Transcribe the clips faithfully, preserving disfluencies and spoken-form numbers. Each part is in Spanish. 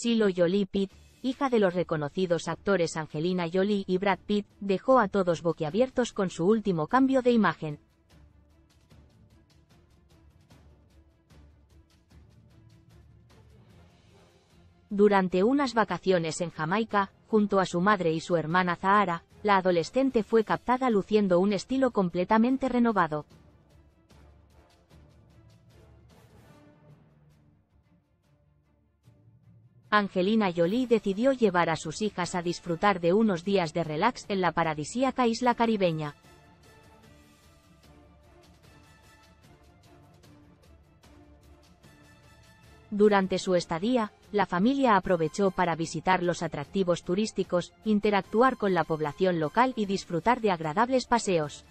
Shiloh Jolie Pitt, hija de los reconocidos actores Angelina Jolie y Brad Pitt, dejó a todos boquiabiertos con su último cambio de imagen. Durante unas vacaciones en Jamaica, junto a su madre y su hermana Zahara, la adolescente fue captada luciendo un estilo completamente renovado. Angelina Jolie decidió llevar a sus hijas a disfrutar de unos días de relax en la paradisíaca isla caribeña. Durante su estadía, la familia aprovechó para visitar los atractivos turísticos, interactuar con la población local y disfrutar de agradables paseos.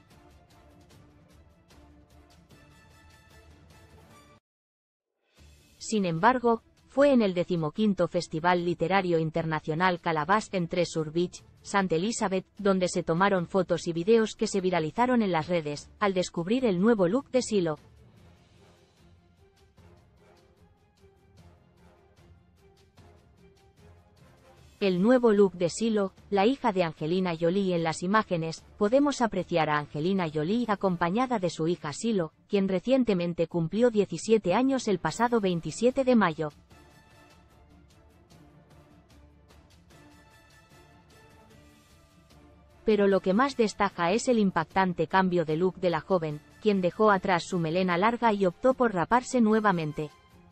Sin embargo, fue en el decimoquinto Festival Literario Internacional Calabash en Treasure Beach, Saint Elizabeth, donde se tomaron fotos y videos que se viralizaron en las redes, al descubrir el nuevo look de Shiloh. El nuevo look de Shiloh, la hija de Angelina Jolie. En las imágenes, podemos apreciar a Angelina Jolie acompañada de su hija Shiloh, quien recientemente cumplió diecisiete años el pasado veintisiete de mayo. Pero lo que más destaca es el impactante cambio de look de la joven, quien dejó atrás su melena larga y optó por raparse nuevamente.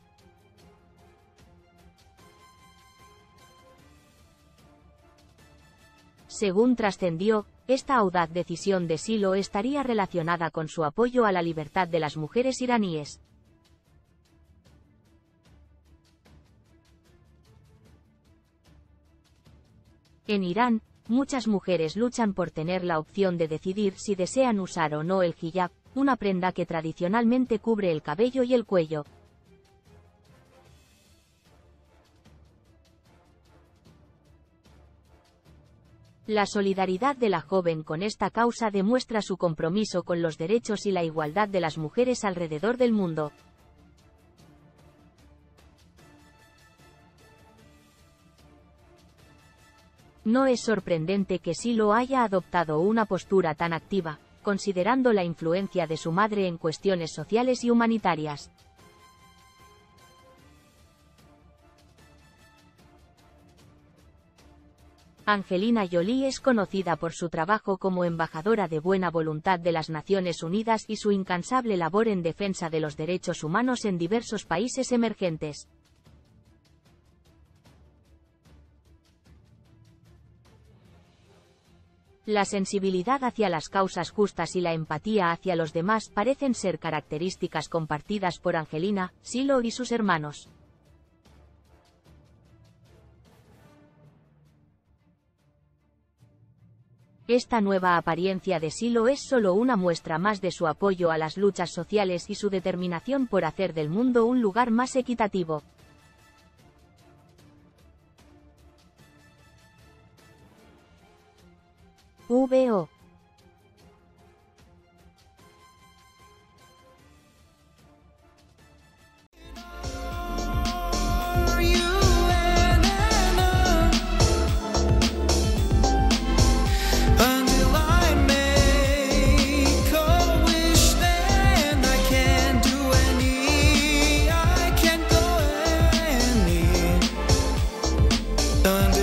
Según trascendió, esta audaz decisión de Shiloh estaría relacionada con su apoyo a la libertad de las mujeres iraníes. En Irán, muchas mujeres luchan por tener la opción de decidir si desean usar o no el hijab, una prenda que tradicionalmente cubre el cabello y el cuello. La solidaridad de la joven con esta causa demuestra su compromiso con los derechos y la igualdad de las mujeres alrededor del mundo. No es sorprendente que Shiloh haya adoptado una postura tan activa, considerando la influencia de su madre en cuestiones sociales y humanitarias. Angelina Jolie es conocida por su trabajo como embajadora de buena voluntad de las Naciones Unidas y su incansable labor en defensa de los derechos humanos en diversos países emergentes. La sensibilidad hacia las causas justas y la empatía hacia los demás parecen ser características compartidas por Angelina, Shiloh y sus hermanos. Esta nueva apariencia de Shiloh es solo una muestra más de su apoyo a las luchas sociales y su determinación por hacer del mundo un lugar más equitativo. V O Done.